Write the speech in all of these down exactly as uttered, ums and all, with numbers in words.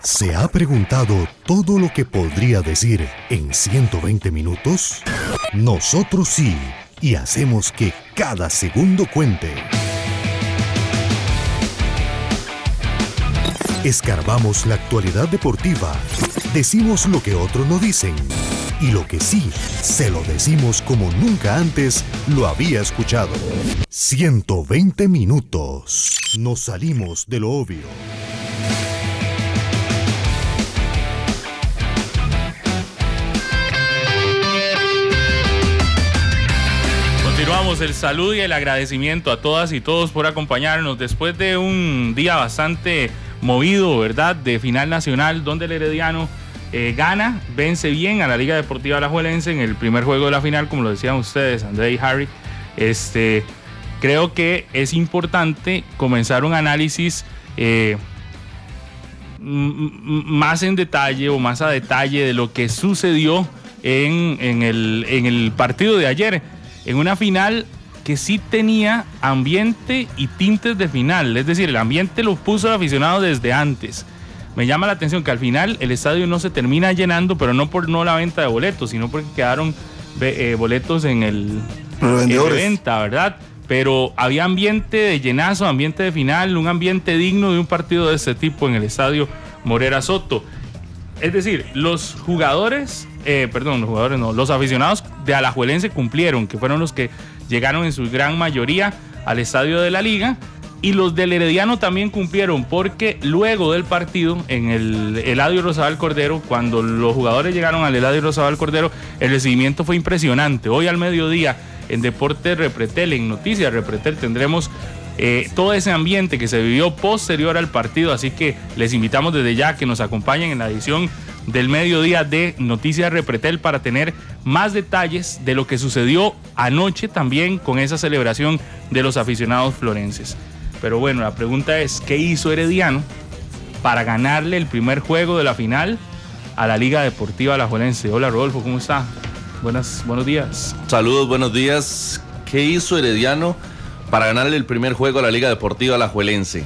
¿Se ha preguntado todo lo que podría decir en ciento veinte minutos? Nosotros sí, y hacemos que cada segundo cuente. Escarbamos la actualidad deportiva, decimos lo que otros no dicen, y lo que sí, se lo decimos como nunca antes lo había escuchado. ciento veinte minutos. Nos salimos de lo obvio. Continuamos el saludo y el agradecimiento a todas y todos por acompañarnos después de un día bastante movido, ¿verdad? De final nacional donde el Herediano eh, gana, vence bien a la Liga Deportiva Alajuelense en el primer juego de la final, como lo decían ustedes, André y Harry. Este, creo que es importante comenzar un análisis eh, m- más en detalle o más a detalle de lo que sucedió en, en, el, en el partido de ayer, en una final que sí tenía ambiente y tintes de final, es decir, el ambiente lo puso el aficionado desde antes. Me llama la atención que al final el estadio no se termina llenando, pero no por no la venta de boletos, sino porque quedaron eh, boletos en el en venta, ¿verdad? Pero había ambiente de llenazo, ambiente de final, un ambiente digno de un partido de este tipo en el estadio Morera Soto. Es decir, los jugadores, eh, perdón, los jugadores no, los aficionados de Alajuelense cumplieron, que fueron los que llegaron en su gran mayoría al estadio de la Liga, y los del Herediano también cumplieron, porque luego del partido, en el Eladio Rosabal Cordero, cuando los jugadores llegaron al Eladio Rosabal Cordero, el recibimiento fue impresionante. Hoy al mediodía, en Deportes Repretel, en Noticias Repretel, tendremos Eh, todo ese ambiente que se vivió posterior al partido, así que les invitamos desde ya que nos acompañen en la edición del mediodía de Noticias Repretel para tener más detalles de lo que sucedió anoche también con esa celebración de los aficionados florenses. Pero bueno, la pregunta es, ¿qué hizo Herediano para ganarle el primer juego de la final a la Liga Deportiva Alajuelense? Hola Rodolfo, ¿cómo está? Buenas, buenos días. Saludos, buenos días. ¿Qué hizo Herediano para ganarle el primer juego a la Liga Deportiva Alajuelense?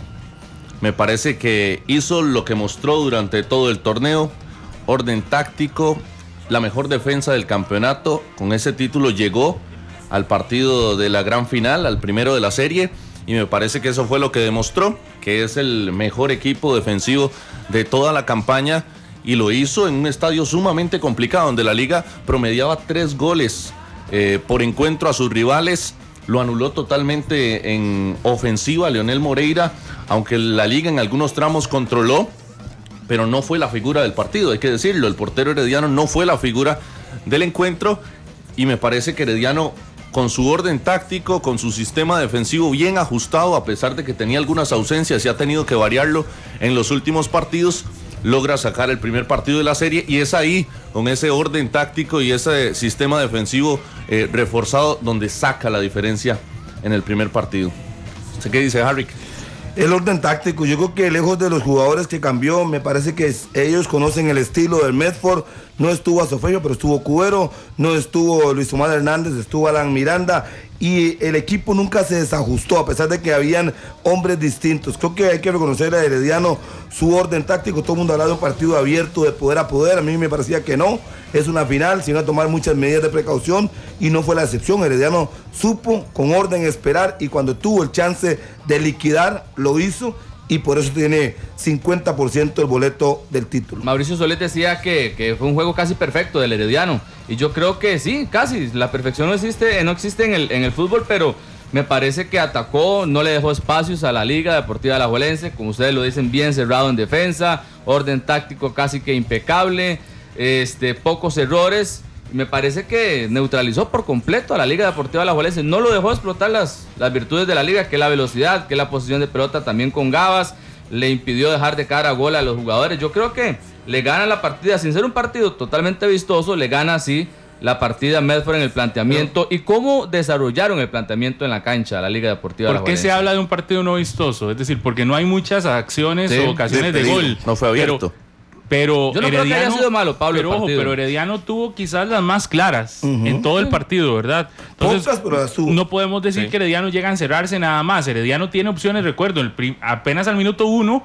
Me parece que hizo lo que mostró durante todo el torneo: orden táctico, la mejor defensa del campeonato. Con ese título llegó al partido de la gran final, al primero de la serie, y me parece que eso fue lo que demostró, que es el mejor equipo defensivo de toda la campaña, y lo hizo en un estadio sumamente complicado, donde la Liga promediaba tres goles eh, por encuentro a sus rivales. Lo anuló totalmente en ofensiva Leonel Moreira, aunque la Liga en algunos tramos controló, pero no fue la figura del partido, hay que decirlo. El portero herediano no fue la figura del encuentro, y me parece que Herediano, con su orden táctico, con su sistema defensivo bien ajustado, a pesar de que tenía algunas ausencias y ha tenido que variarlo en los últimos partidos, logra sacar el primer partido de la serie, y es ahí, con ese orden táctico y ese sistema defensivo eh, reforzado, donde saca la diferencia en el primer partido. ¿Qué dice Harry? El orden táctico, yo creo que lejos de los jugadores que cambió, me parece que ellos conocen el estilo del Medford. No estuvo Azofeño, pero estuvo Cubero, no estuvo Luis Omar Hernández, estuvo Alan Miranda, y el equipo nunca se desajustó, a pesar de que habían hombres distintos. Creo que hay que reconocer a Herediano su orden táctico. Todo el mundo habla de un partido abierto, de poder a poder. A mí me parecía que no, es una final, se iban a tomar muchas medidas de precaución, y no fue la excepción. Herediano supo con orden esperar, y cuando tuvo el chance de liquidar, lo hizo, y por eso tiene cincuenta por ciento el boleto del título. Mauricio Solés decía que, que fue un juego casi perfecto del Herediano, y yo creo que sí, casi. La perfección no existe, no existe en el, en el fútbol, pero me parece que atacó, no le dejó espacios a la Liga Deportiva Alajuelense, como ustedes lo dicen, bien cerrado en defensa, orden táctico casi que impecable, este, pocos errores. Me parece que neutralizó por completo a la Liga Deportiva Alajuelense, no lo dejó explotar las, las virtudes de la Liga, que es la velocidad, que es la posición de pelota también con Gabas, le impidió dejar de cara a gol a los jugadores. Yo creo que le gana la partida, sin ser un partido totalmente vistoso, le gana así la partida a Medford en el planteamiento. Pero, y cómo desarrollaron el planteamiento en la cancha a la Liga Deportiva ¿Por qué se habla de un partido no vistoso? Es decir, porque no hay muchas acciones sí, o ocasiones de, de gol. No fue abierto. Pero, Pero yo no Herediano, creo que haya sido malo, Pablo, pero, el ojo, pero Herediano tuvo quizás las más claras uh-huh. en todo el partido, ¿verdad? Entonces, Pocas, pero las tuvo. No podemos decir sí. que Herediano llega a encerrarse nada más. Herediano tiene opciones, recuerdo, el prim- apenas al minuto uno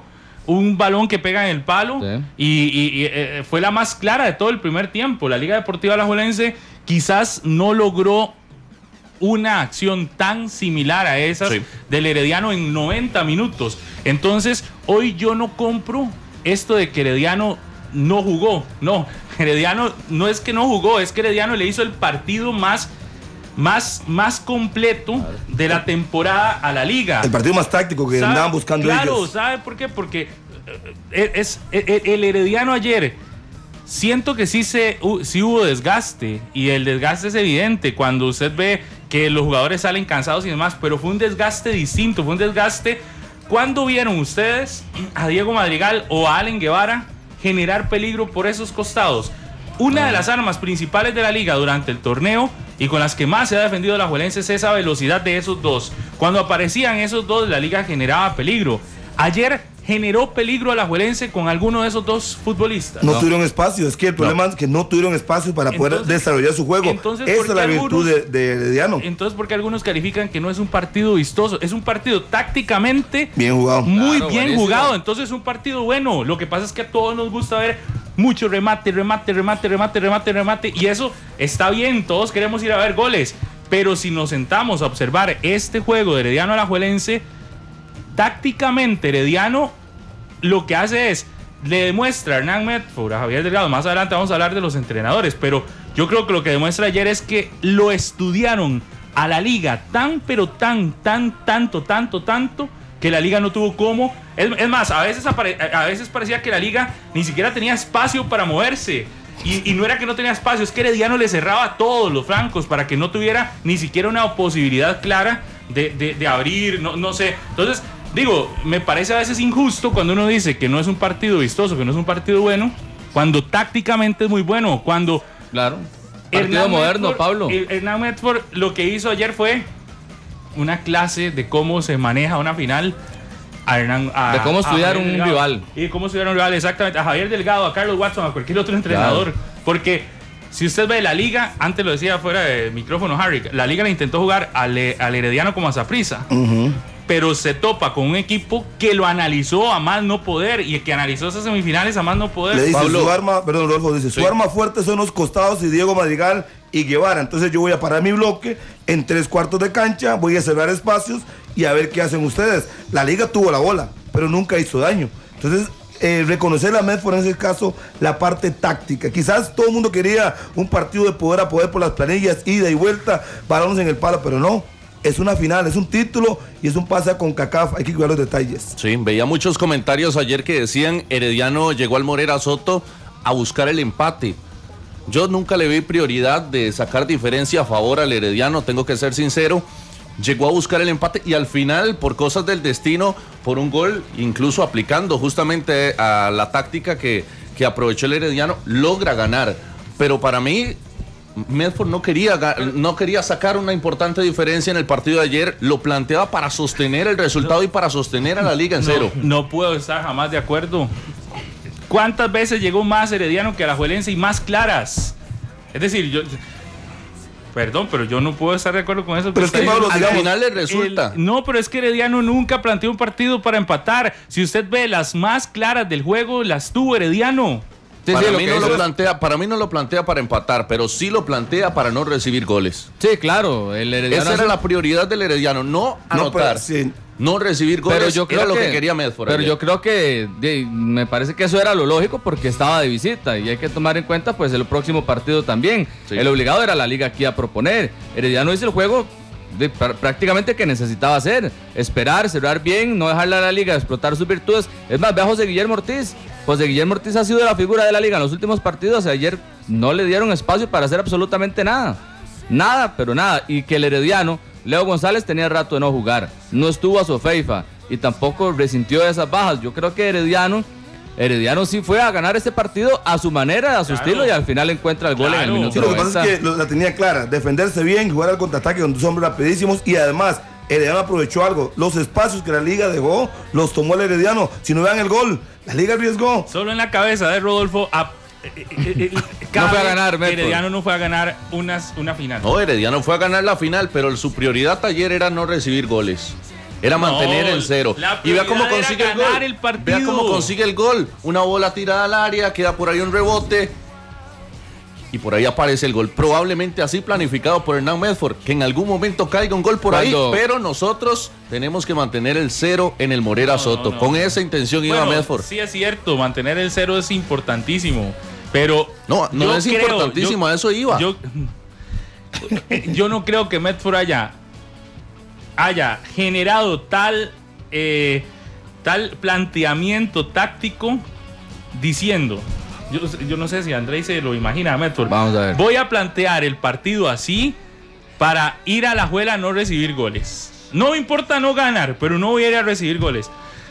un balón que pega en el palo, sí. y, y, y eh, fue la más clara de todo el primer tiempo. La Liga Deportiva Alajuelense quizás no logró una acción tan similar a esas sí. del Herediano en noventa minutos. Entonces, hoy yo no compro esto de que Herediano no jugó. No, Herediano no es que no jugó, es que Herediano le hizo el partido más, más, más completo de la temporada a la liga. El partido más táctico que andaban buscando claro, ellos. Claro, ¿sabe por qué? Porque es, es, es, el Herediano ayer, siento que sí, se, uh, sí hubo desgaste, y el desgaste es evidente cuando usted ve que los jugadores salen cansados y demás, pero fue un desgaste distinto, fue un desgaste. ¿Cuándo vieron ustedes a Diego Madrigal o a Allen Guevara generar peligro por esos costados? Una de las armas principales de la liga durante el torneo y con las que más se ha defendido la Alajuelense es esa velocidad de esos dos. Cuando aparecían esos dos, la liga generaba peligro. Ayer generó peligro a la Alajuelense con alguno de esos dos futbolistas. No, no tuvieron espacio, es que el problema no. es que no tuvieron espacio para entonces, poder desarrollar su juego. Entonces, esa es la virtud de, de Herediano. Entonces, porque algunos califican que no es un partido vistoso, es un partido tácticamente Bien jugado. muy Claro, bien buenísimo. jugado, entonces es un partido bueno. Lo que pasa es que a todos nos gusta ver mucho remate, remate, remate, remate, remate, remate, y eso está bien, todos queremos ir a ver goles, pero si nos sentamos a observar este juego de Herediano Alajuelense, tácticamente Herediano lo que hace es, le demuestra a Hernán Medford, a Javier Delgado, más adelante vamos a hablar de los entrenadores, pero yo creo que lo que demuestra ayer es que lo estudiaron a la liga tan, pero tan, tan, tanto, tanto, tanto, que la liga no tuvo cómo. Es, es más, a veces, apare, a veces parecía que la liga ni siquiera tenía espacio para moverse. Y, y no era que no tenía espacio, es que Herediano le cerraba todos los flancos para que no tuviera ni siquiera una posibilidad clara de, de, de abrir, no, no sé. Entonces, digo, me parece a veces injusto cuando uno dice que no es un partido vistoso, que no es un partido bueno, cuando tácticamente es muy bueno, cuando... Claro. Partido Hernán moderno, Medford, Pablo. Hernán Medford lo que hizo ayer fue una clase de cómo se maneja una final. A Hernán, a, de cómo estudiar a un Delgado, rival. y de cómo estudiar un rival, exactamente. A Javier Delgado, a Carlos Watson, a cualquier otro entrenador. Claro. Porque si usted ve la liga, antes lo decía fuera de micrófono Harry, la liga le intentó jugar al, al Herediano como a Saprissa. Uh-huh. Pero se topa con un equipo que lo analizó a más no poder y que analizó esas semifinales a más no poder. Le dice Pablo, su arma, perdón, Rodolfo dice, sí. Su arma fuerte son los costados y Diego Madrigal y Guevara. Entonces yo voy a parar mi bloque en tres cuartos de cancha, voy a cerrar espacios y a ver qué hacen ustedes. La liga tuvo la bola, pero nunca hizo daño. Entonces, eh, reconocer a Medford en ese caso la parte táctica. Quizás todo el mundo quería un partido de poder a poder por las planillas, ida y vuelta, balones en el palo, pero no. Es una final, es un título y es un pase a CONCACAF, hay que cuidar los detalles. Sí, veía muchos comentarios ayer que decían Herediano llegó al Morera Soto a buscar el empate. Yo nunca le vi prioridad de sacar diferencia a favor al Herediano, tengo que ser sincero. Llegó a buscar el empate y al final, por cosas del destino, por un gol, incluso aplicando justamente a la táctica que, que aprovechó el Herediano, logra ganar. Pero para mí, Medford no quería, no quería sacar una importante diferencia en el partido de ayer, lo planteaba para sostener el resultado y para sostener a la liga en cero. No, no puedo estar jamás de acuerdo. ¿Cuántas veces llegó más Herediano que Alajuelense y más claras? Es decir, yo... Perdón, pero yo no puedo estar de acuerdo con eso. Pero es que Pablo, al final le resulta. El, no, pero es que Herediano nunca planteó un partido para empatar. Si usted ve las más claras del juego, las tuvo Herediano. Sí, para, sí, mí lo no lo lo plantea, para mí no lo plantea para empatar, pero sí lo plantea para no recibir goles. Sí, claro. El Herediano Esa era la prioridad del Herediano, no anotar, no, sí. no recibir goles. Pero yo creo era que, lo que quería Medford. Pero ayer. yo creo que de, me parece que eso era lo lógico porque estaba de visita y hay que tomar en cuenta pues el próximo partido también. Sí. El obligado era la liga aquí a proponer. Herediano hizo el juego de, prácticamente que necesitaba hacer, esperar, cerrar bien, no dejarle a la liga explotar sus virtudes. Es más, ve a José Guillermo Ortiz. José Guillermo Ortiz ha sido la figura de la liga en los últimos partidos. Ayer no le dieron espacio para hacer absolutamente nada. Nada, pero nada. Y que el Herediano, Leo González tenía rato de no jugar. No estuvo a su feifa y tampoco resintió esas bajas. Yo creo que Herediano, Herediano sí fue a ganar este partido a su manera, a su claro. estilo y al final encuentra el gol claro. en el minuto sí, lo que pasa es que la tenía clara. Defenderse bien, jugar al contraataque con dos hombres rapidísimos y además... Herediano aprovechó algo, los espacios que la liga dejó, los tomó el Herediano. Si no vean el gol, la liga arriesgó. Solo en la cabeza de Rodolfo, a, eh, eh, eh, no fue a ganar, Medford. Herediano no fue a ganar unas, una final. No, Herediano fue a ganar la final, pero su prioridad ayer era no recibir goles. era mantener No, en cero. la Y vea cómo prioridad consigue era el gol. ganar el partido. Vea cómo consigue el gol. Una bola tirada al área, queda por ahí un rebote. Y por ahí aparece el gol. Probablemente así planificado por Hernán Medford. Que en algún momento caiga un gol por Cuando- ahí. Pero nosotros tenemos que mantener el cero en el Morera No, Soto. no, no. Con esa intención iba Bueno, Medford. sí es cierto, mantener el cero es importantísimo. Pero No, no yo es creo- importantísimo, yo- a eso iba. Yo, yo no creo que Medford haya, haya generado tal, eh, tal planteamiento táctico diciendo, yo, yo no sé si Andrés se lo imagina a Medford. Vamos a ver. Voy a plantear el partido así para ir a la juela a no recibir goles. No me importa no ganar, pero no voy a ir a recibir goles.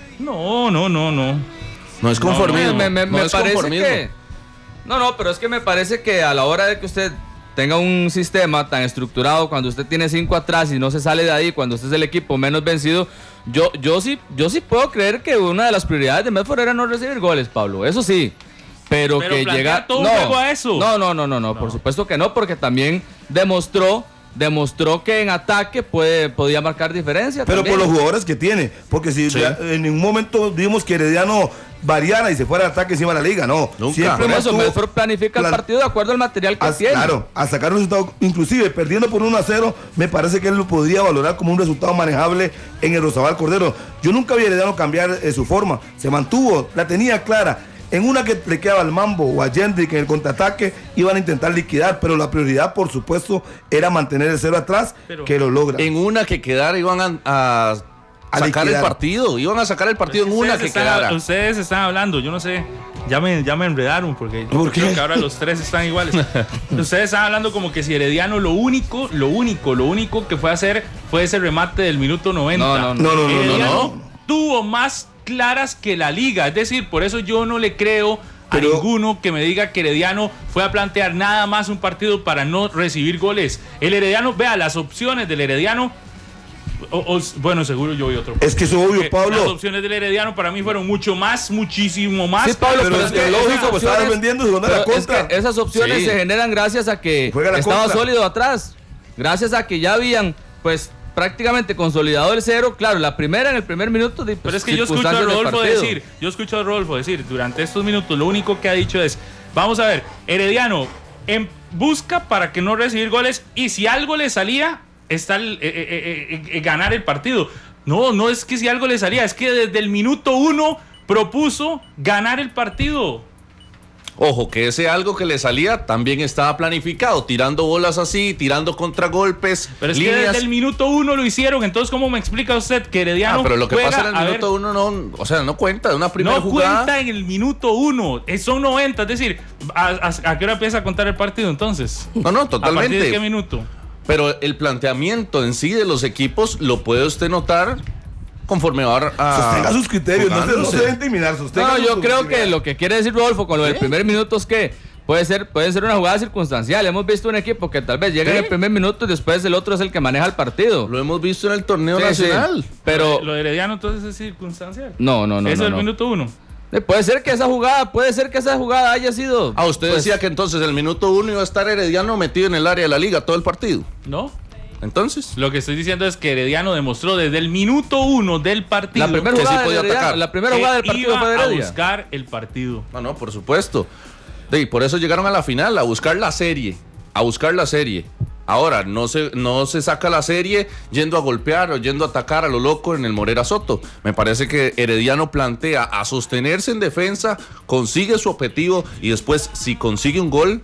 No, no, no, no. No es conformismo. Me, me- no me es parece conformismo. que... No, no, pero es que me parece que a la hora de que usted tenga un sistema tan estructurado, cuando usted tiene cinco atrás y no se sale de ahí, cuando usted es el equipo menos vencido, yo, yo, sí, yo sí puedo creer que una de las prioridades de Medford era no recibir goles, Pablo. Eso sí. Pero, Pero que plantear llega... todo un no, juego a eso. No, no, no, no, no, por supuesto que no, porque también demostró... Demostró que en ataque puede, podía marcar diferencia. Pero también. por los jugadores que tiene. Porque si Sí. ya en ningún momento vimos que Herediano variara y se fuera al ataque encima de la liga, no. Nunca. Siempre Por eso, mantuvo- Medford planifica el plan- partido de acuerdo al material que a- tiene. Claro, a sacar un resultado, inclusive perdiendo por uno a cero, me parece que él lo podría valorar como un resultado manejable en el Rosabal Cordero. Yo nunca vi a Herediano cambiar eh, su forma, se mantuvo, la tenía clara. En una que le quedaba al Mambo o a Jendrik en el contraataque, iban a intentar liquidar, pero la prioridad, por supuesto, era mantener el cero atrás, Pero- que lo logra. En una que quedara iban a, a A sacar el liquidar. partido. Iban a sacar el partido en una Ustedes que están- quedara. Ustedes están hablando, yo no sé, ya me, ya me enredaron porque yo ¿Por creo qué? que ahora los tres están iguales. Ustedes están hablando como que si Herediano lo único, lo único, lo único que fue hacer fue ese remate del minuto noventa. No, no, no, no, no, Herediano no, no. tuvo más claras que la liga, es decir, por eso yo no le creo a Pero- ninguno que me diga que Herediano fue a plantear nada más un partido para no recibir goles. El Herediano, vea, las opciones del Herediano, o- o- bueno, seguro yo vi otro. Es que eso es obvio, Eh, Pablo. Las opciones del Herediano para mí fueron mucho más, muchísimo más. Sí, Pablo, Pero pero es que lógico, pues, estaba defendiendo su zona de la pero es contra. que esas opciones Sí. se generan gracias a que Juega la estaba contra. sólido atrás. Gracias a que ya habían, pues, prácticamente consolidado el cero. Claro, la primera en el primer minuto. de, pues, Pero es que yo escucho a circunstancias del Rodolfo partido. decir, yo escucho a Rodolfo decir, durante estos minutos lo único que ha dicho es, vamos a ver, Herediano en busca para que no recibir goles y si algo le salía, está el, eh, eh, eh, eh, ganar el partido. No, no es que si algo le salía, es que desde el minuto uno propuso ganar el partido. Ojo, que ese algo que le salía también estaba planificado, tirando bolas así, tirando contragolpes, Pero es que líneas. desde el minuto uno lo hicieron, entonces ¿cómo me explica usted que Herediano Ah, pero lo que juega, pasa en el a ver, minuto uno no, o sea, no cuenta, de una primera no jugada. cuenta en el minuto uno, eh, son noventa, es decir, ¿a, a, a qué hora empieza a contar el partido entonces? No, no, ¿A partir de totalmente. qué minuto? Pero el planteamiento en sí de los equipos lo puede usted notar conforme va a. Sostenga sus criterios, no se, no jugándose. se debe intimidar. sostenga No, sus- yo sus creo que criterios. lo que quiere decir Rodolfo con lo del primer minuto es que puede ser, puede ser una jugada circunstancial. Hemos visto un equipo que tal vez llega ¿Sí? en el primer minuto y después el otro es el que maneja el partido. Lo hemos visto en el torneo Sí, sí. nacional. Pero Lo de Herediano entonces es circunstancial. no, no, no. Eso no, es el no. minuto uno. Eh, Puede ser que esa jugada, puede ser que esa jugada haya sido. Ah, usted pues, decía que entonces el minuto uno iba a estar Herediano metido en el área de la liga todo el partido. ¿No? Entonces, Lo que estoy diciendo es que Herediano demostró desde el minuto uno del partido la primera que sí jugada, podía del Herediano- atacar. la primera que jugada del partido iba fue de a Heredia. buscar el partido. no, no, por supuesto. Y por eso llegaron a la final, a buscar la serie, a buscar la serie. Ahora, no se, no se saca la serie yendo a golpear o yendo a atacar a lo loco en el Morera Soto. Me parece que Herediano plantea a sostenerse en defensa, consigue su objetivo y después, si consigue un gol,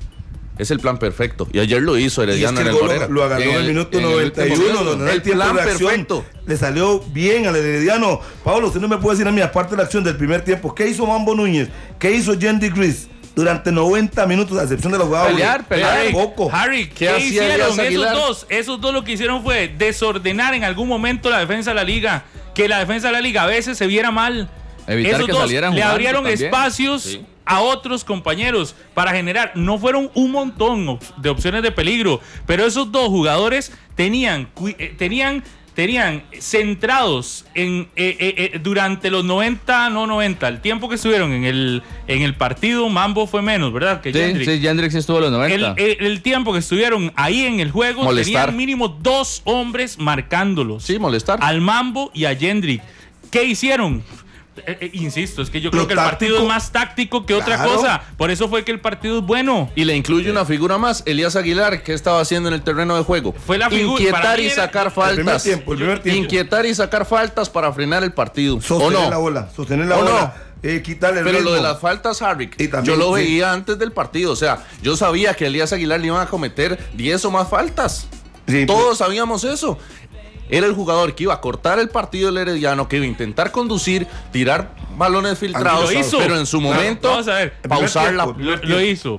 es el plan perfecto. Y ayer lo hizo Y es Herediano que en el el gol Morera. lo, lo agarró En en el, el- minuto en el noventa y último uno, minuto. donde no hay El tiempo de plan reacción. perfecto. Le salió bien al Herediano. Pablo, usted no me puede decir a mí, aparte de la acción del primer tiempo, ¿qué hizo Mambo Núñez? ¿Qué hizo Jendy Gris? Durante noventa minutos, a excepción de la jugada. Pelear, pelear. Harry, Poco. Harry, ¿Qué ¿qué, hacía hicieron Elías esos Aguilar? dos? Esos dos lo que hicieron fue desordenar en algún momento la defensa de la liga. Que la defensa de la liga a veces se viera mal. Evitar Esos que dos salieran le jugando abrieron también. espacios Sí. a otros compañeros para generar. No fueron un montón op- de opciones de peligro, pero esos dos jugadores tenían, cui- eh, tenían tenían centrados en eh, eh, eh, durante los noventa, no noventa, el tiempo que estuvieron en el, en el partido, Mambo fue menos, ¿verdad? Que sí, Jendrik. sí, Jendrik sí estuvo los noventa. El, el, el tiempo que estuvieron ahí en el juego, Molestar. tenían mínimo dos hombres marcándolos. Sí, molestar. Al Mambo y a Jendrik. ¿Qué hicieron? Eh, eh, insisto, es que yo creo Lo que el táctico, partido es más táctico que otra claro. cosa. Por eso fue que el partido es bueno. Y le incluye una figura más, Elías Aguilar, ¿qué estaba haciendo en el terreno de juego? Fue la figura- para Inquietar mí y era- sacar El primer faltas. tiempo, el primer tiempo. Inquietar y sacar faltas para frenar el partido. ¿O Sostener no? la bola, sostener la ¿O bola, eh, quitarle el Pero ritmo. lo de las faltas, Harry, Y también, yo lo sí. veía antes del partido. O sea, yo sabía que a Elías Aguilar le iban a cometer diez o más faltas. Sí, Todos sabíamos eso. Era el jugador que iba a cortar el partido del Herediano, que iba a intentar conducir, tirar balones filtrados, Lo hizo. pero en su Claro, momento vamos a ver. pausar la... El Lo, lo hizo.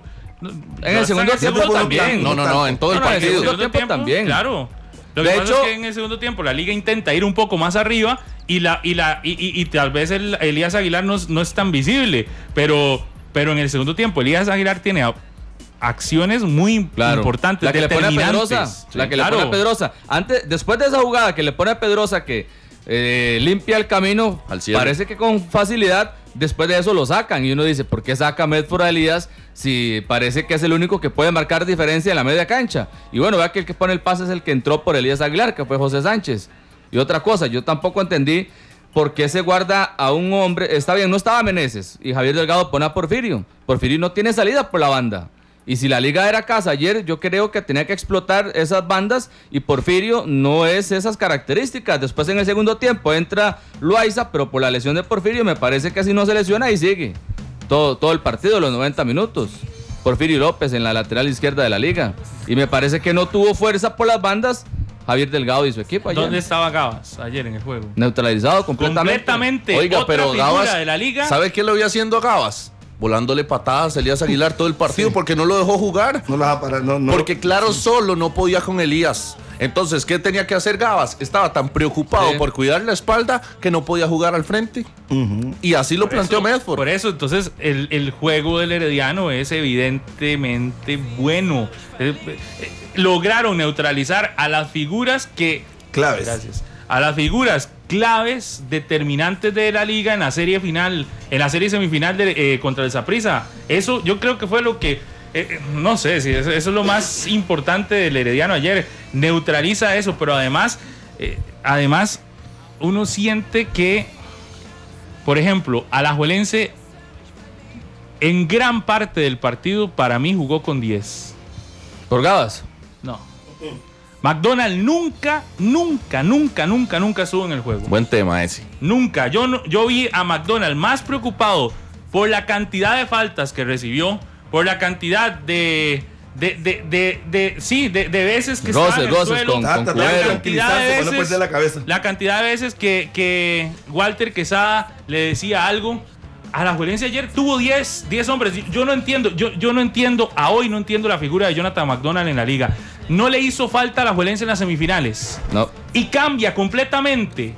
En el segundo tiempo también. No, no, no, en todo el No, no, en el partido. segundo tiempo también. Claro. Lo De que pasa hecho- es que en el segundo tiempo la liga intenta ir un poco más arriba y la y la y, y- y tal vez el Elías Aguilar no, es- no es tan visible, pero pero en el segundo tiempo Elías Aguilar tiene a- acciones muy Claro. importantes, La que le pone a determinantes. Pedrosa. La Sí, que claro. le pone a Pedrosa. Antes, después de esa jugada que le pone a Pedrosa que eh, limpia el camino, Al cierre. parece que con facilidad, después de eso lo sacan. Y uno dice, ¿por qué saca a Medford a Elías si parece que es el único que puede marcar diferencia en la media cancha? Y bueno, vea que el que pone el pase es el que entró por Elías Aguilar, que fue José Sánchez. Y otra cosa, yo tampoco entendí por qué se guarda a un hombre. Está bien, no estaba Meneses y Javier Delgado pone a Porfirio. Porfirio no tiene salida por la banda. Y si la liga era casa ayer, yo creo que tenía que explotar esas bandas y Porfirio no es esas características. Después en el segundo tiempo entra Loaiza, pero por la lesión de Porfirio me parece que así no se lesiona y sigue todo, todo el partido, los noventa minutos. Porfirio López en la lateral izquierda de la liga. Y me parece que no tuvo fuerza por las bandas Javier Delgado y su equipo ayer. ¿Dónde estaba Gabas ayer en el juego? Neutralizado completamente. Completamente. Oiga, Otra pero figura Gabas, de la liga. ¿sabe qué le voy haciendo a Gabas? Volándole patadas a Elías Aguilar todo el partido porque no lo dejó jugar. No la va a parar, no, no. Porque claro, solo no podía con Elías. Entonces, ¿qué tenía que hacer Gabas? Estaba tan preocupado Sí. por cuidar la espalda que no podía jugar al frente. Y así lo Por planteó eso- Medford. Por eso, entonces, el, el juego del Herediano es evidentemente bueno. Eh, eh, lograron neutralizar a las figuras que... Claves. Gracias. A las figuras claves determinantes de la liga en la serie final, en la serie semifinal de, eh, contra el Saprissa. Eso yo creo que fue lo que... eh, no sé, si eso, eso es lo más importante del Herediano ayer. Neutraliza eso, pero además, eh, además uno siente que, por ejemplo, Alajuelense en gran parte del partido para mí jugó con diez. ¿Por Gabas? No. McDonald nunca, nunca, nunca, nunca, nunca estuvo en el juego. Buen tema ese. Nunca. Yo, no- yo vi a McDonald más preocupado por la cantidad de faltas que recibió, por la cantidad de... De, de, de, de- sí, de, de veces que estaba Roces, en el roces suelo, con- Ta- con ta- ta- cuero. cantidad de tranquilizarse, para no veces, perder la cabeza. la cantidad de veces que, que Walter Quesada le decía algo. A la Juelense ayer tuvo diez hombres. Yo no entiendo, yo, yo no entiendo, a hoy no entiendo la figura de Jonathan McDonald en la liga. No le hizo falta a la Juelense en las semifinales. No. Y cambia completamente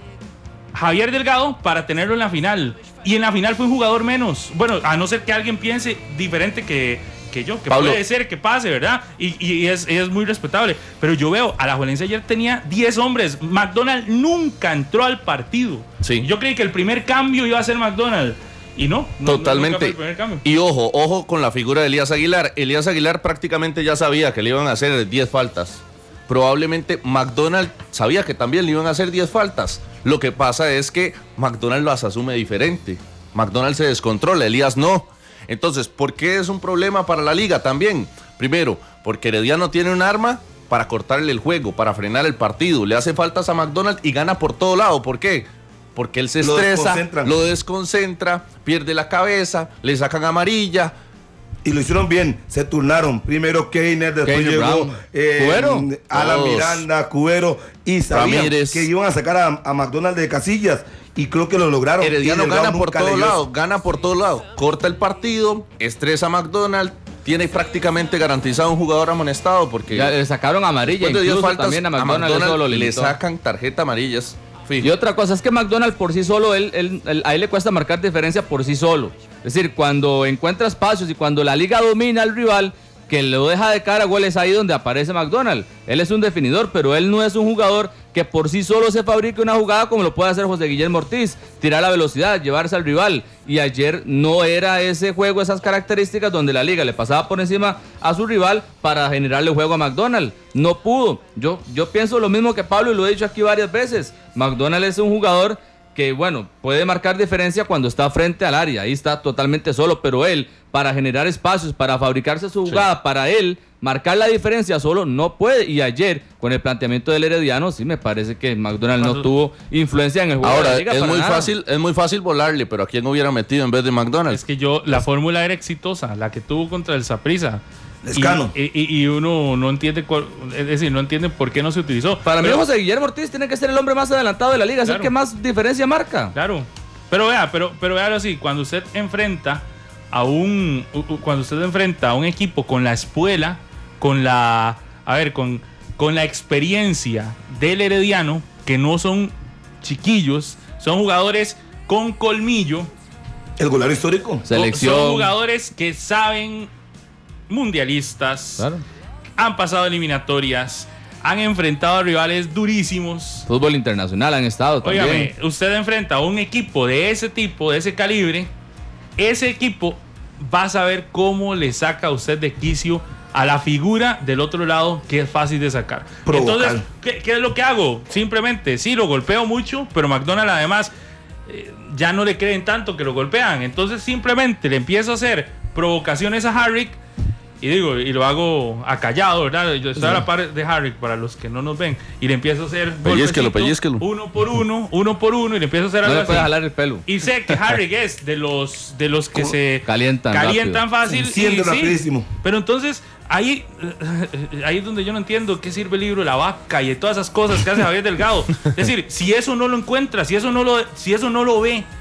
Javier Delgado para tenerlo en la final. Y en la final fue un jugador menos. Bueno, a no ser que alguien piense diferente que, que yo, que Pablo. puede ser que pase, ¿verdad? Y, y es, es muy respetable. Pero yo veo, a la Juelense ayer tenía diez hombres. McDonald nunca entró al partido. Sí. Yo creí que el primer cambio iba a ser McDonald. Y no, no Totalmente. nunca fue el primer cambio. Y ojo, ojo con la figura de Elías Aguilar. Elías Aguilar prácticamente ya sabía que le iban a hacer diez faltas. Probablemente McDonald sabía que también le iban a hacer diez faltas. Lo que pasa es que McDonald las asume diferente. McDonald se descontrola, Elías no. Entonces, ¿por qué es un problema para la liga también? Primero, porque Herediano tiene un arma para cortarle el juego, para frenar el partido. Le hace faltas a McDonald y gana por todo lado. ¿Por qué? Porque él se Lo estresa, desconcentran. lo desconcentra, pierde la cabeza, le sacan amarilla. Y lo hicieron bien, se turnaron. Primero Keiner, después Keiner llegó Brown. eh, Cubero. Alan Todos. Miranda, Cubero. Y sabían Ramírez. que iban a sacar a, a McDonald de casillas. Y creo que lo lograron. Herediano Y Delgado gana por nunca le todos dio eso. lados, gana por todos lados. Corta el partido, estresa a McDonald, tiene prácticamente garantizado un jugador amonestado porque Ya le sacaron amarilla, después de diez incluso faltas también a McDonald, eso lo le limitó. sacan tarjeta amarillas. Fijo. Y otra cosa es que McDonald por sí solo, él, él- él- a él le cuesta marcar diferencia por sí solo. Es decir, cuando encuentra espacios y cuando la liga domina al rival, que lo deja de cara, gol, es ahí donde aparece McDonald. Él es un definidor, pero él no es un jugador que por sí solo se fabrique una jugada como lo puede hacer José Guillermo Ortiz, tirar la velocidad, llevarse al rival, y ayer no era ese juego, esas características donde la liga le pasaba por encima a su rival para generarle juego a McDonald, no pudo. Yo, yo pienso lo mismo que Pablo y lo he dicho aquí varias veces, McDonald es un jugador que bueno, puede marcar diferencia cuando está frente al área, ahí está totalmente solo, pero él, para generar espacios, para fabricarse su jugada, sí. para él, marcar la diferencia solo, no puede, y ayer, con el planteamiento del Herediano, sí me parece que McDonald no tuvo influencia en el juego. Ahora, de la liga es para muy nada. fácil, es muy fácil volarle, pero ¿a quién hubiera metido en vez de McDonald? Es que yo, la fórmula era exitosa, la que tuvo contra el Saprissa. Lescano. Y, y, y uno no entiende cuál, es decir, no entiende por qué no se utilizó. Para pero, mí José Guillermo Ortiz tiene que ser el hombre más adelantado de la liga, es claro. el que más diferencia marca. Claro, pero vea, pero, pero véalo así, cuando usted enfrenta a un, cuando usted enfrenta a un equipo con la espuela, con la, a ver, con, con la experiencia del Herediano, que no son chiquillos, son jugadores con colmillo. El goleador histórico. Selección. Son jugadores que saben, mundialistas, Claro. han pasado eliminatorias, han enfrentado a rivales durísimos. Fútbol internacional han estado también. Óigame, usted enfrenta a un equipo de ese tipo, de ese calibre, ese equipo va a saber cómo le saca a usted de quicio a la figura del otro lado, que es fácil de sacar. Provocar. Entonces, ¿qué, ¿qué es lo que hago? Simplemente, sí, lo golpeo mucho, pero McDonald además eh, ya no le creen tanto que lo golpean. Entonces simplemente le empiezo a hacer provocaciones a Harrick. Y digo, y lo hago acallado, ¿verdad? Yo estoy sí. a la par de Harrick, para los que no nos ven, y le empiezo a hacer pellizquelo, pellizquelo. uno por uno, uno por uno, y le empiezo a hacer No algo le puede así. jalar el pelo. Y sé que Harrick es de los de los que se Calientan calientan fácil. Enciende y, sí, rapidísimo. pero entonces, ahí, ahí es donde yo no entiendo qué sirve el libro La Vaca y todas esas cosas que hace Javier Delgado. Es decir, si eso no lo encuentra, si eso no lo, si eso no lo ve.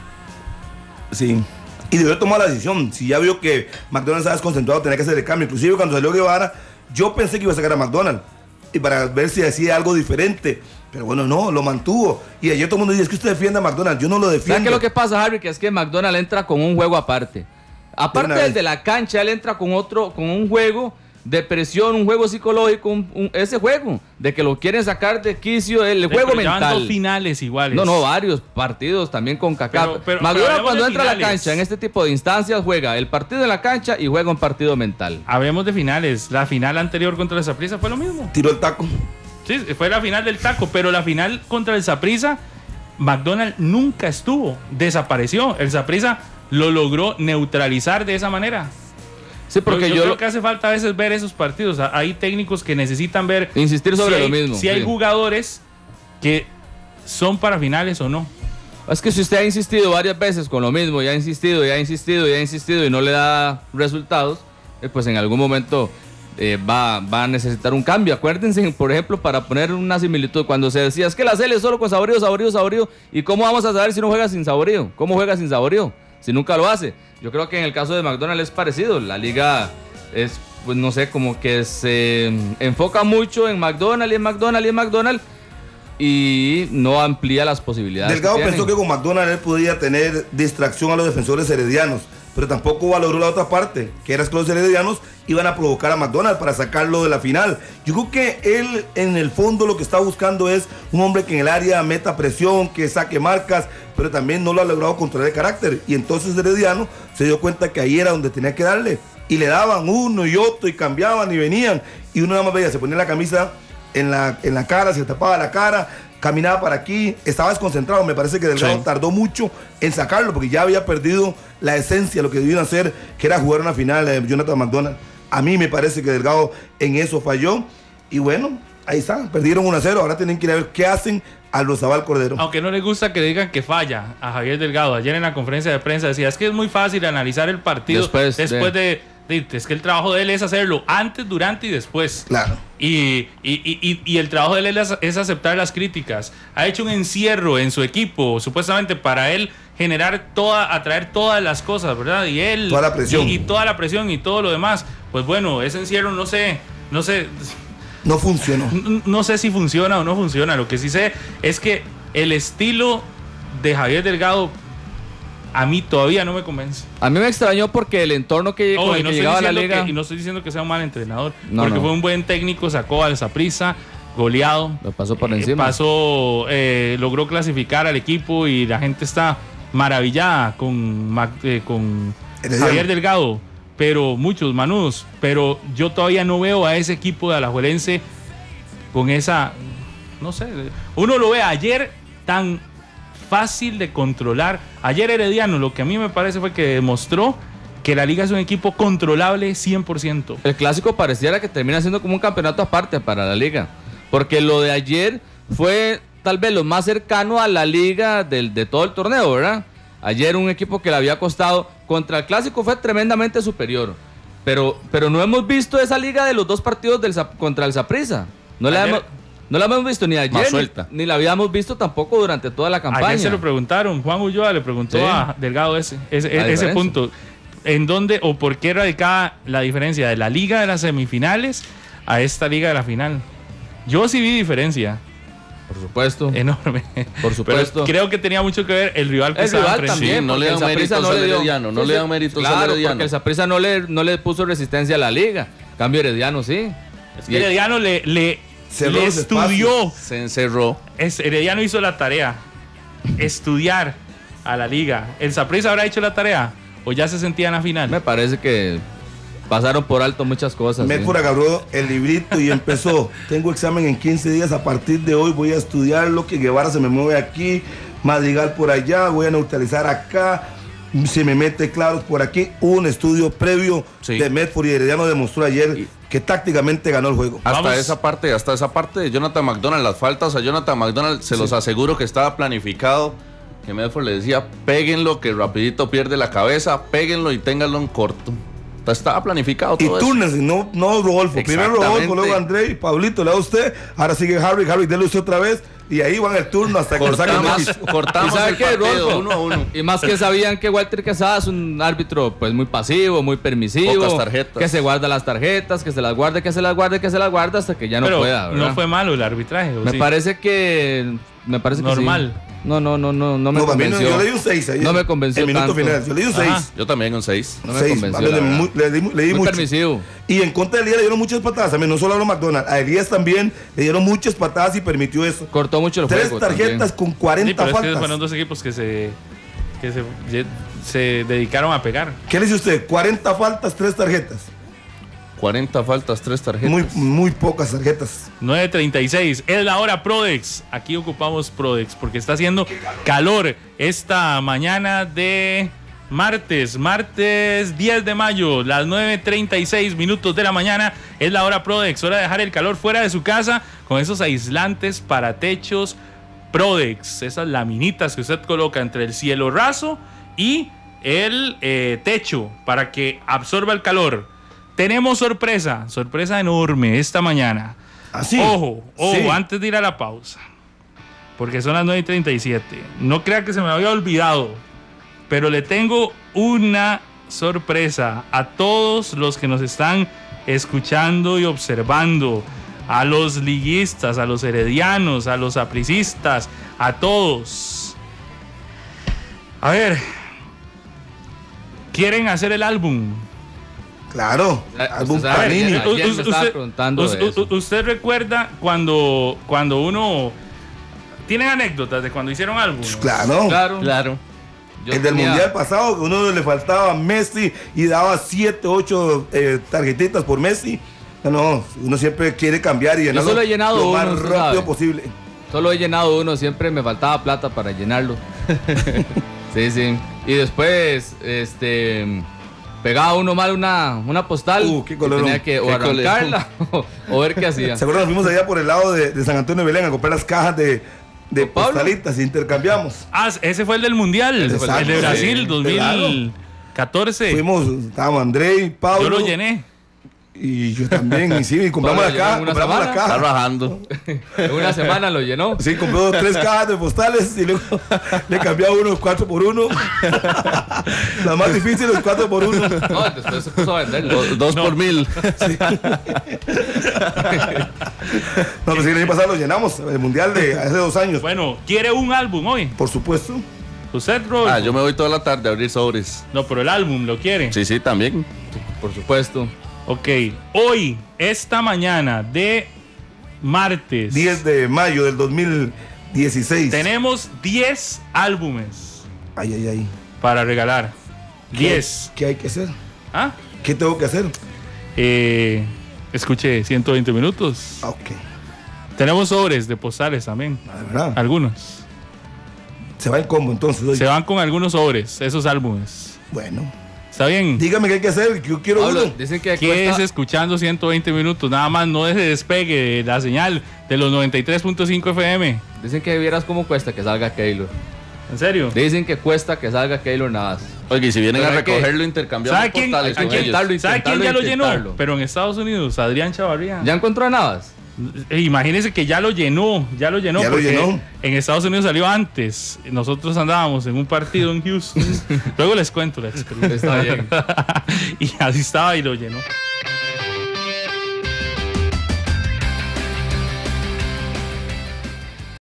Sí. Y debió tomar la decisión. Si ya vio que McDonald estaba desconcentrado, tenía que hacer el cambio. Inclusive cuando salió Guevara, yo pensé que iba a sacar a McDonald. Y para ver si hacía algo diferente. Pero bueno, no, lo mantuvo. Y ayer todo el mundo dice, es que usted defiende a McDonald. Yo no lo defiendo. ¿Sabes qué es lo que pasa, Harry? Que es que McDonald entra con un juego aparte. Aparte del de la cancha, él entra con otro, con un juego de presión, un juego psicológico, un, un, ese juego de que lo quieren sacar de quicio, el Sí, juego pero ya van mental. dos finales iguales. No, no, varios partidos también con Kaká. Pero- pero- McDonald pero cuando hablemos de entra a la finales. cancha en este tipo de instancias juega el partido en la cancha y juega un partido mental. Hablemos de finales. La final anterior contra el Saprissa fue lo mismo. Tiró el taco. Sí, fue la final del taco, pero la final contra el Saprissa, McDonald nunca estuvo, desapareció. El Saprissa lo logró neutralizar de esa manera. Sí, porque yo, yo, creo lo- que hace falta a veces ver esos partidos. Hay técnicos que necesitan ver, insistir sobre si hay, lo mismo. si hay sí. jugadores que son para finales o no. Es que si usted ha insistido varias veces con lo mismo, y ha insistido, y ha insistido, y ha insistido, y no le da resultados, eh, pues en algún momento eh, va, va a necesitar un cambio. Acuérdense, por ejemplo, para poner una similitud, cuando se decía, es que la C L es solo con Saborío, Saborío, Saborío, ¿y cómo vamos a saber si no juega sin Saborío? ¿Cómo juega sin Saborío? Si nunca lo hace. Yo creo que en el caso de McDonald es parecido. La liga es, pues no sé, como que se enfoca mucho en McDonald y en McDonald y en McDonald y no amplía las posibilidades. Delgado que pensó que tienen. con McDonald él podía tener distracción a los defensores heredianos, pero tampoco valoró la otra parte, que era que los heredianos iban a provocar a McDonald para sacarlo de la final. Yo creo que él en el fondo lo que está buscando es un hombre que en el área meta presión, que saque marcas, pero también no lo ha logrado controlar el carácter. Y entonces Herediano se dio cuenta que ahí era donde tenía que darle. Y le daban uno y otro y cambiaban y venían. Y uno nada más veía, se ponía la camisa en la, en la cara, se tapaba la cara, caminaba para aquí, estaba desconcentrado. Me parece que Delgado Sí. tardó mucho en sacarlo porque ya había perdido la esencia, lo que debían hacer, que era jugar una final de Jonathan McDonald. A mí me parece que Delgado en eso falló. Y bueno, ahí está, perdieron uno a cero. Ahora tienen que ir a ver qué hacen a los Zabal Cordero. Aunque no le gusta que digan que falla a Javier Delgado. Ayer en la conferencia de prensa decía, es que es muy fácil analizar el partido Después después, de- de... de- Es que el trabajo de él es hacerlo antes, durante y después. Claro. Y, y, y, y- y el trabajo de él es, es aceptar las críticas. Ha hecho un encierro en su equipo, supuestamente para él generar toda, atraer todas las cosas, ¿verdad? Y él... Toda la presión. Y, y toda la presión y todo lo demás. Pues bueno, ese encierro no sé, no sé... No funcionó. No, no sé si funciona o no funciona. Lo que sí sé es que el estilo de Javier Delgado a mí todavía no me convence. A mí me extrañó porque el entorno que, Oh, con y, el no que estoy llegaba a la diciendo liga... que, y no estoy diciendo que sea un mal entrenador, No, porque no. fue un buen técnico, sacó al Saprissa goleado. Lo pasó por Eh, encima. pasó, eh, logró clasificar al equipo y la gente está maravillada con, Mac- eh, con Herediano. Javier Delgado, pero muchos manudos. Pero yo todavía no veo a ese equipo de Alajuelense con esa, no sé, uno lo ve ayer tan fácil de controlar. Ayer Herediano, lo que a mí me parece fue que demostró que la liga es un equipo controlable cien por ciento. El clásico pareciera que termina siendo como un campeonato aparte para la liga. Porque lo de ayer fue tal vez lo más cercano a la liga del, de todo el torneo, ¿verdad? Ayer un equipo que le había costado, contra el clásico fue tremendamente superior. Pero, pero no hemos visto esa liga de los dos partidos del, Zap- contra el Saprissa. No la, Ayer- hemos, no la hemos visto ni ayer, Más ni, suelta. ni la habíamos visto tampoco durante toda la campaña. Ayer se lo preguntaron, Juan Ulloa le preguntó Sí. a Delgado ese, ese, La ese diferencia. punto. ¿En dónde o por qué radicaba la diferencia de la liga de las semifinales a esta liga de la final? Yo sí vi diferencia Por supuesto. enorme. Por supuesto. Pero creo que tenía mucho que ver el rival que El estaba rival enfrente. también, Sí, no porque le dan el Saprissa méritos al dio- Herediano, no Sí, le sí, dan méritos al claro, Herediano. porque el Saprissa no le, no le puso resistencia a la liga. Cambio Herediano, sí. Es que Herediano le, le, Cerró le los estudió. Se encerró. Es, Herediano hizo la tarea. Estudiar a la liga. ¿El Saprissa habrá hecho la tarea? ¿O ya se sentía en la final? Me parece que pasaron por alto muchas cosas. sí. Medford agarró el librito y empezó. Tengo examen en quince días. A partir de hoy voy a estudiar lo que Guevara se me mueve aquí, Madrigal por allá, voy a neutralizar acá. Se me mete Claros por aquí. Hubo un estudio previo Sí. de Medford y Herediano demostró ayer que tácticamente ganó el juego. Hasta Vamos. esa parte, hasta esa parte de Jonathan McDonald, las faltas a Jonathan McDonald, se los aseguro que estaba planificado. Que Medford le decía, péguenlo, que rapidito pierde la cabeza, péguenlo y ténganlo en corto. Entonces, estaba planificado Y todo eso. túnense, no, no Rodolfo. Primero Rodolfo, Exactamente. luego André y Pablito, le da usted. Ahora sigue Harry, Harry, déle usted otra vez. Y ahí van el turno hasta que lo saquen. Cortamos, ¿Y cortamos sabe el qué, partido Rodolfo? uno a uno. Y más que sabían que Walter Quesada es un árbitro pues muy pasivo, muy permisivo. Pocas tarjetas. Que se guarda las tarjetas, que se las guarde, que se las guarde, que se las guarde hasta que ya no Pero pueda, ¿verdad? no fue malo el arbitraje. ¿o Me sí? parece que... Me parece que Normal. sí. No, no, no, no, no me No, para mí no, convenció. yo le di un seis ayer. No me convenció En minuto tanto. final, yo le di un Ajá. seis. Yo también un seis. No me seis, convenció, vale, la le, verdad. mu- le di, le di Muy mucho. permisivo. Y en contra de Elías le dieron muchas patadas. También no solo a los McDonald's. A Elías también le dieron muchas patadas y permitió eso. Cortó mucho el Tres juego tarjetas también. con Sí, cuarenta pero es que faltas. fueron dos equipos que se, que se, se dedicaron a pegar. ¿Qué le dice usted? cuarenta faltas, tres tarjetas. cuarenta faltas, tres tarjetas. Muy, muy pocas tarjetas. nueve treinta y seis, es la hora Prodex. Aquí ocupamos Prodex porque está haciendo calor esta mañana de martes, martes diez de mayo, las nueve treinta y seis minutos de la mañana. Es la hora Prodex, hora de dejar el calor fuera de su casa con esos aislantes para techos Prodex, esas laminitas que usted coloca entre el cielo raso y el eh, techo para que absorba el calor. Tenemos sorpresa, sorpresa enorme esta mañana. Así. Ojo, ojo, Sí. antes de ir a la pausa, porque son las nueve y treinta y siete. No crea que se me había olvidado, pero le tengo una sorpresa a todos los que nos están escuchando y observando, a los liguistas, a los heredianos, a los sapricistas, a todos. A ver, ¿quieren hacer el álbum? Claro. Eh, Álbum usted sabe, Panini. ayer me U- u- estaba usted, preguntando us- de eso. u- ¿Usted recuerda cuando, cuando uno... ¿Tienen anécdotas de cuando hicieron álbum? Claro. Claro. Claro. Yo El del tenía- mundial pasado, que uno le faltaba a Messi y daba siete, ocho eh, tarjetitas por Messi. No, no, uno siempre quiere cambiar y llenarlo solo he llenado lo uno, más usted rápido sabe. posible. Solo he llenado uno, siempre me faltaba plata para llenarlo. Sí, sí. Y después, este, pegaba uno mal una, una postal. Uh, qué y colorón. tenía que o Qué arrancarla o, o ver qué hacía. ¿Se acuerdan? Nos fuimos allá por el lado de, de San Antonio de Belén a comprar las cajas de, de ¿Con Pablo? postalitas, intercambiamos. Ah, ese fue el del Mundial, Ese fue el el de del Brasil, Mundial. dos mil catorce. Fuimos, estábamos André, Pablo. Yo lo llené. Y yo también, y sí, y compramos Pablo la caja, llenó una compramos la semana. Está caja. rajando. En una semana lo llenó. Sí, compró tres cajas de postales y luego le cambiaba unos cuatro por uno. La más difícil es cuatro por uno. No, después se puso a venderlo. Do- dos por mil. No, pues sí, el año pasado lo llenamos, el mundial de hace dos años. Bueno, ¿quiere un álbum hoy? Por supuesto. ¿Usted, Rodolfo? Ah, yo me voy toda la tarde a abrir sobres. No, pero el álbum, ¿lo quiere? Sí, sí, también. Por supuesto. Ok, hoy, esta mañana de martes. diez de mayo del dos mil dieciséis. Tenemos diez álbumes Ay, ay, ay. para regalar. diez. ¿Qué hay que hacer? ¿Ah? ¿Qué tengo que hacer? Eh, escuche ciento veinte minutos. Ok. Tenemos sobres de postales también. Ah, ¿de verdad? Algunos. Se va en combo entonces hoy. Se van con algunos sobres, esos álbumes. Bueno. ¿Está bien? Dígame qué hay que hacer, que yo quiero Pablo, uno. dicen que ¿Qué cuesta- es escuchando ciento veinte minutos? Nada más no se despegue de la señal de los noventa y tres punto cinco F M. Dicen que vieras cómo cuesta que salga Keylor. ¿En serio? Dicen que cuesta que salga Keylor nada más. Oye, y si vienen Pero a hay que- recogerlo, intercambiamos ¿Sabe quién, postales a con quién- ellos. Intentarlo, ¿sabe quién ya lo llenó? intentarlo. Pero en Estados Unidos, Adrián Chavarría. ¿Ya encontró a Navas? Eh, Imagínense que ya lo llenó, ya lo llenó, Ya lo porque llenó. en Estados Unidos salió antes. Nosotros andábamos en un partido en Houston. Luego les cuento la experiencia. Está bien. Y así estaba y lo llenó.